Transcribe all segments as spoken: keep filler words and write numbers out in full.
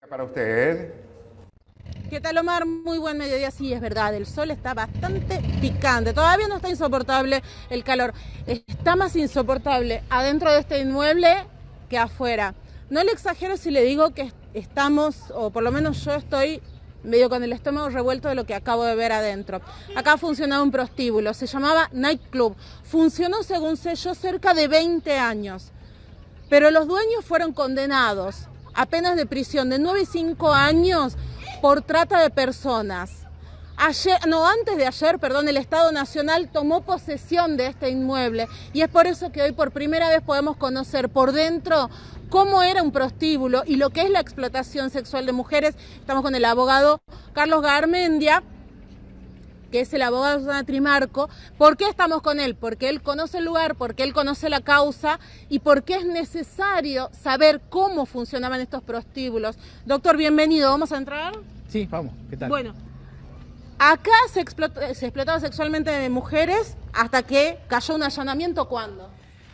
Para usted. ¿Qué tal, Omar? Muy buen mediodía. Sí, es verdad, el sol está bastante picante. Todavía no está insoportable el calor. Está más insoportable adentro de este inmueble que afuera. No le exagero si le digo que estamos, o por lo menos yo estoy medio con el estómago revuelto de lo que acabo de ver adentro. Acá funcionaba un prostíbulo, se llamaba Nightclub. Funcionó, según sé yo, cerca de veinte años. Pero los dueños fueron condenados a penas de prisión de nueve y cinco años por trata de personas. Ayer, no, antes de ayer, perdón, el Estado Nacional tomó posesión de este inmueble y es por eso que hoy por primera vez podemos conocer por dentro cómo era un prostíbulo y lo que es la explotación sexual de mujeres. Estamos con el abogado Carlos Garmendia, que es el abogado de Susana Trimarco. ¿Por qué estamos con él? Porque él conoce el lugar, porque él conoce la causa y porque es necesario saber cómo funcionaban estos prostíbulos. Doctor, bienvenido. ¿Vamos a entrar? Sí, vamos. ¿Qué tal? Bueno, acá se, explota, se explotaba sexualmente de mujeres hasta que cayó un allanamiento. ¿Cuándo?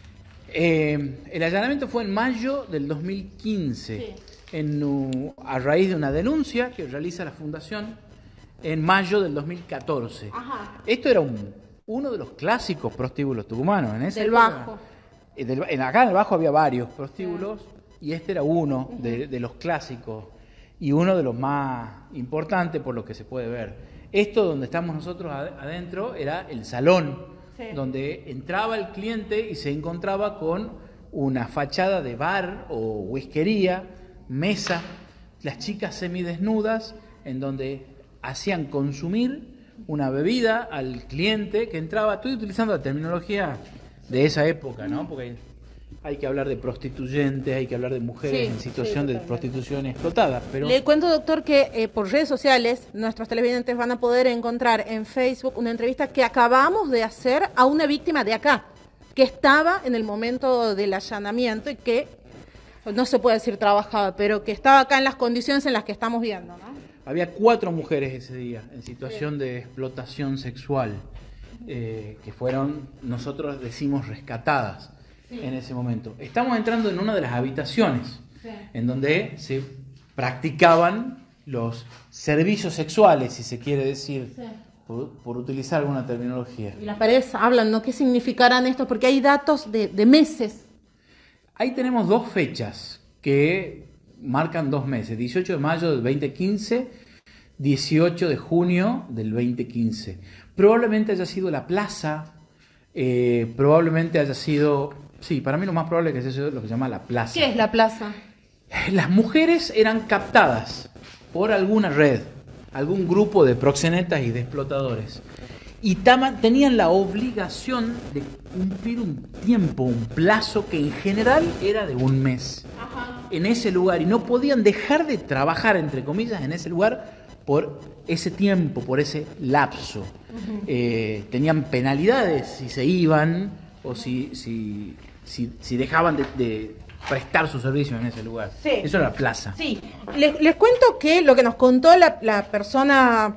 Eh, el allanamiento fue en mayo del dos mil quince, sí. en, uh, a raíz de una denuncia que realiza la Fundación en mayo del dos mil catorce. Ajá. Esto era un, uno de los clásicos prostíbulos tucumanos. En ese del época, Bajo. Eh, del, en, acá en el Bajo había varios prostíbulos, sí. y este era uno uh-huh. de, de los clásicos y uno de los más importantes por lo que se puede ver. Esto donde estamos nosotros adentro era el salón, sí. donde entraba el cliente y se encontraba con una fachada de bar o whiskería, mesa, las chicas semidesnudas, en donde hacían consumir una bebida al cliente que entraba. Estoy utilizando la terminología de esa época, ¿no? Porque hay que hablar de prostituyentes, hay que hablar de mujeres sí, en situación sí, de prostitución explotada. Pero le cuento, doctor, que eh, por redes sociales nuestros televidentes van a poder encontrar en Facebook una entrevista que acabamos de hacer a una víctima de acá, que estaba en el momento del allanamiento y que, no se puede decir trabajaba, pero que estaba acá en las condiciones en las que estamos viendo, ¿no? Había cuatro mujeres ese día en situación de explotación sexual, eh, que fueron, nosotros decimos, rescatadas sí. en ese momento. Estamos entrando en una de las habitaciones, sí. en donde se practicaban los servicios sexuales, si se quiere decir, sí. por, por utilizar alguna terminología. Y las paredes hablan, ¿no? ¿Qué significarán esto? Porque hay datos de, de meses. Ahí tenemos dos fechas que marcan dos meses, dieciocho de mayo del veinte quince, dieciocho de junio del veinte quince. Probablemente haya sido la plaza, eh, probablemente haya sido, sí, para mí lo más probable es que haya sido lo que se llama la plaza. ¿Qué es la plaza? Las mujeres eran captadas por alguna red, algún grupo de proxenetas y de explotadores. Y tama, tenían la obligación de cumplir un tiempo, un plazo que en general era de un mes. Ajá. En ese lugar, y no podían dejar de trabajar, entre comillas, en ese lugar por ese tiempo, por ese lapso. Uh-huh. Eh, tenían penalidades si se iban o si, si, si, si dejaban de, de prestar sus servicios en ese lugar. Sí. Eso era la plaza. Sí, les, les cuento que lo que nos contó la, la persona,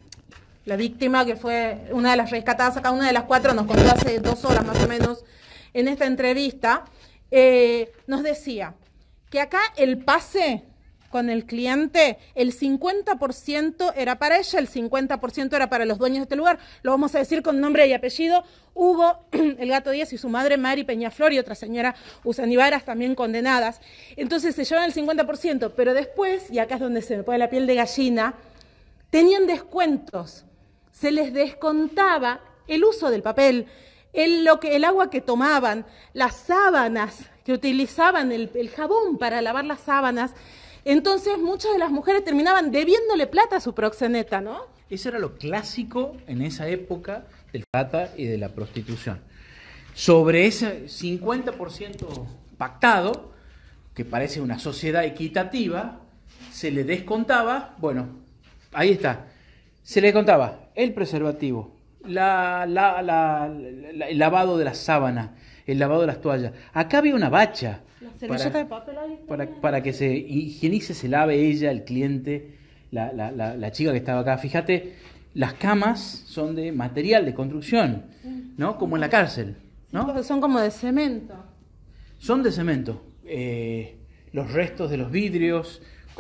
la víctima, que fue una de las rescatadas acá, una de las cuatro, nos contó hace dos horas más o menos en esta entrevista, eh, nos decía que acá el pase con el cliente, el cincuenta por ciento era para ella, el cincuenta por ciento era para los dueños de este lugar. Lo vamos a decir con nombre y apellido: Hugo El Gato Díaz y su madre Mari Peñaflor y otra señora Usanivaras, también condenadas. Entonces se llevan el cincuenta por ciento, pero después, y acá es donde se me pone la piel de gallina, tenían descuentos. Se les descontaba el uso del papel, el, lo que, el agua que tomaban, las sábanas que utilizaban, el, el jabón para lavar las sábanas. Entonces muchas de las mujeres terminaban debiéndole plata a su proxeneta, ¿no? Eso era lo clásico en esa época del trata y de la prostitución. Sobre ese cincuenta por ciento pactado, que parece una sociedad equitativa, se le descontaba, bueno, ahí está, se le descontaba el preservativo, la, la, la, la, el lavado de las sábanas, el lavado de las toallas. Acá había una bacha para, de papel ahí para, para que se higienice, se lave ella, el cliente, la, la, la, la chica que estaba acá. Fíjate, las camas son de material de construcción, ¿no? Como en la cárcel, ¿no? Sí, son como de cemento. Son de cemento. Eh, los restos de los vidrios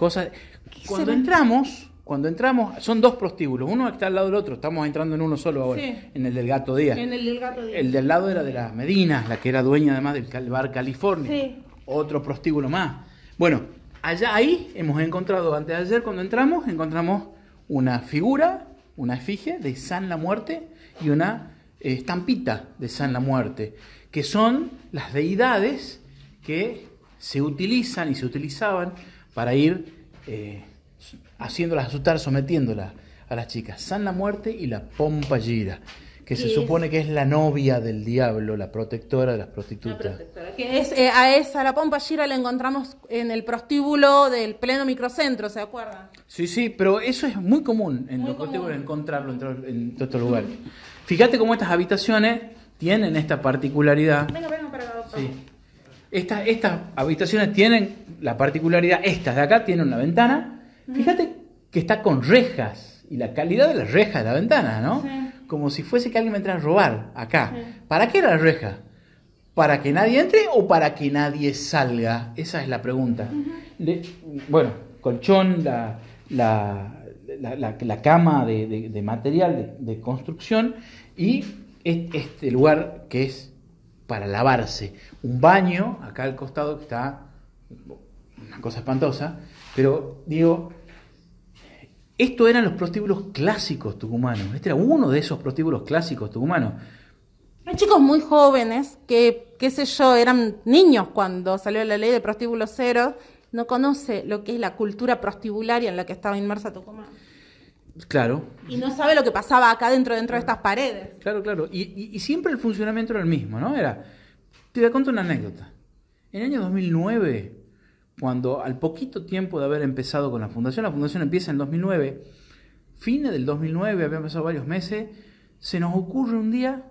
cosas. Cuando entramos, cuando entramos, son dos prostíbulos, uno está al lado del otro, estamos entrando en uno solo ahora, Sí. en el del Gato Díaz. En el del Gato Díaz. El del lado era de la Medina, la que era dueña además del bar California. Sí. Otro prostíbulo más. Bueno, allá ahí hemos encontrado, antes de ayer cuando entramos, encontramos una figura, una efigie de San la Muerte y una eh, estampita de San la Muerte, que son las deidades que se utilizan y se utilizaban para ir eh, haciéndolas asustar, sometiéndolas a las chicas. San la Muerte y la Pompa Gira, que se es? supone que es la novia del diablo, la protectora de las prostitutas. Que es, eh, a esa, la Pompa Gira, la encontramos en el prostíbulo del pleno microcentro, ¿se acuerdan? Sí, sí, pero eso es muy común en Muy los prostíbulos, común. encontrarlo en, en todos estos lugares. Fíjate cómo estas habitaciones tienen esta particularidad. Venga, venga para acá. Sí. Estas, estas habitaciones tienen la particularidad, estas de acá tienen una ventana. Fíjate que está con rejas y la calidad de las rejas de la ventana, ¿no? Sí. Como si fuese que alguien me entrara a robar acá. Sí. ¿Para qué la reja? ¿Para que nadie entre o para que nadie salga? Esa es la pregunta. Uh-huh. Le, bueno, colchón, la, la, la, la, la cama de, de, de material de, de construcción y este lugar que es para lavarse. Un baño acá al costado que está una cosa espantosa, pero digo, estos eran los prostíbulos clásicos tucumanos. Este era uno de esos prostíbulos clásicos tucumanos. Hay chicos muy jóvenes que, qué sé yo, eran niños cuando salió la ley de prostíbulo cero, no conoce lo que es la cultura prostibularia en la que estaba inmersa Tucumán. Claro. Y no sabe lo que pasaba acá dentro, dentro de estas paredes. Claro, claro. Y, y, y siempre el funcionamiento era el mismo, ¿no? Era, te voy a contar una anécdota. En el año dos mil nueve, cuando al poquito tiempo de haber empezado con la fundación, la fundación empieza en dos mil nueve, fines del dos mil nueve, habían pasado varios meses, se nos ocurre un día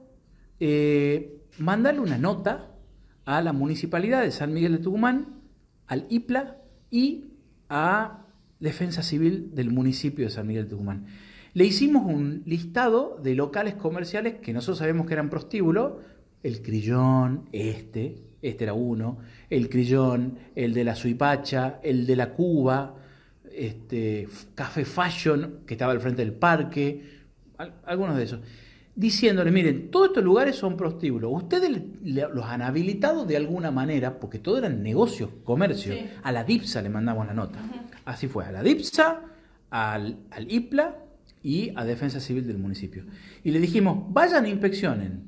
eh, mandarle una nota a la Municipalidad de San Miguel de Tucumán, al I P L A y a Defensa Civil del municipio de San Miguel de Tucumán. Le hicimos un listado de locales comerciales que nosotros sabemos que eran prostíbulos, el Crillón, este, este era uno, el Crillón, el de la Suipacha, el de la Cuba, este, Café Fashion, que estaba al frente del parque, algunos de esos, diciéndole, miren, todos estos lugares son prostíbulos, ustedes los han habilitado de alguna manera, porque todo eran negocios, comercio, sí. A la DIPSA le mandamos la nota. Uh-huh. Así fue, a la DIPSA, al, al I P L A y a Defensa Civil del municipio. Y le dijimos, vayan e inspeccionen.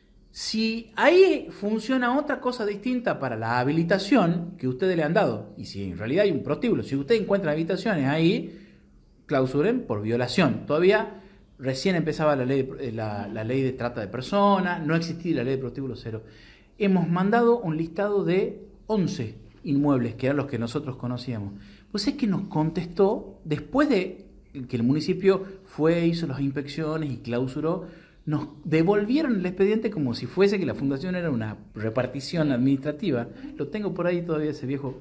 Si ahí funciona otra cosa distinta para la habilitación que ustedes le han dado, y si en realidad hay un prostíbulo, si ustedes encuentran habitaciones ahí, clausuren por violación. Todavía recién empezaba la ley, la, la ley de trata de personas, no existía la ley de prostíbulo cero. Hemos mandado un listado de once inmuebles, que eran los que nosotros conocíamos. Pues es que nos contestó, después de que el municipio fue, hizo las inspecciones y clausuró, nos devolvieron el expediente como si fuese que la fundación era una repartición administrativa. Lo tengo por ahí todavía ese viejo.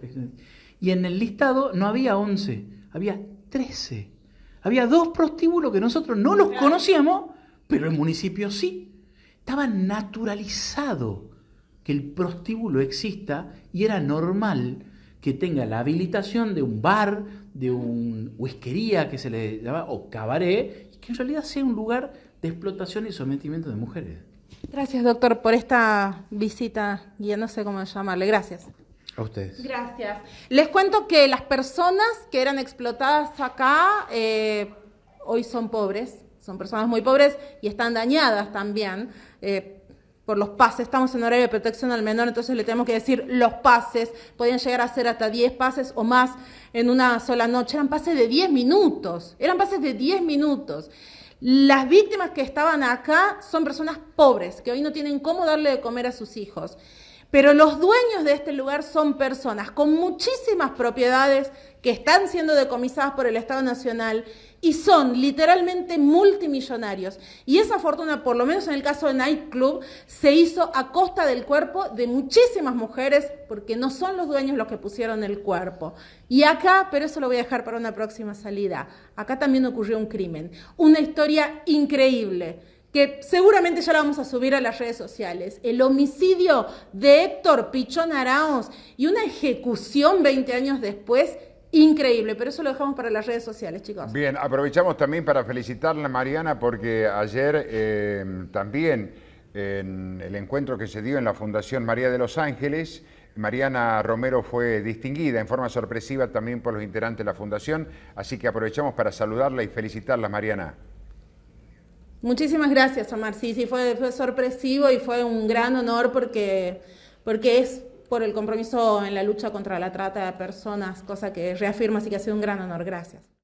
Y en el listado no había once, había trece. Había dos prostíbulos que nosotros no los conocíamos, pero el municipio sí. Estaba naturalizado que el prostíbulo exista y era normal que tenga la habilitación de un bar, de una whiskería que se le llama, o cabaret, y que en realidad sea un lugar de explotación y sometimiento de mujeres. Gracias, doctor, por esta visita, ya no sé cómo llamarle. Gracias. A ustedes. Gracias. Les cuento que las personas que eran explotadas acá eh, hoy son pobres, son personas muy pobres y están dañadas también eh, por los pases. Estamos en horario de protección al menor, entonces le tenemos que decir los pases. Podían llegar a ser hasta diez pases o más en una sola noche. Eran pases de diez minutos, eran pases de diez minutos. Las víctimas que estaban acá son personas pobres, que hoy no tienen cómo darle de comer a sus hijos. Pero los dueños de este lugar son personas con muchísimas propiedades que están siendo decomisadas por el Estado Nacional y son literalmente multimillonarios. Y esa fortuna, por lo menos en el caso de Night Club, se hizo a costa del cuerpo de muchísimas mujeres porque no son los dueños los que pusieron el cuerpo. Y acá, pero eso lo voy a dejar para una próxima salida, acá también ocurrió un crimen, una historia increíble, que seguramente ya la vamos a subir a las redes sociales, el homicidio de Héctor Pichón Arauz y una ejecución veinte años después increíble, pero eso lo dejamos para las redes sociales, chicos. Bien, aprovechamos también para felicitarla, Mariana, porque ayer eh, también en el encuentro que se dio en la Fundación María de los Ángeles, Mariana Romero fue distinguida en forma sorpresiva también por los integrantes de la Fundación, así que aprovechamos para saludarla y felicitarla, Mariana. Muchísimas gracias, Omar. Sí, sí, fue, fue sorpresivo y fue un gran honor porque, porque es por el compromiso en la lucha contra la trata de personas, cosa que reafirmo, así que ha sido un gran honor. Gracias.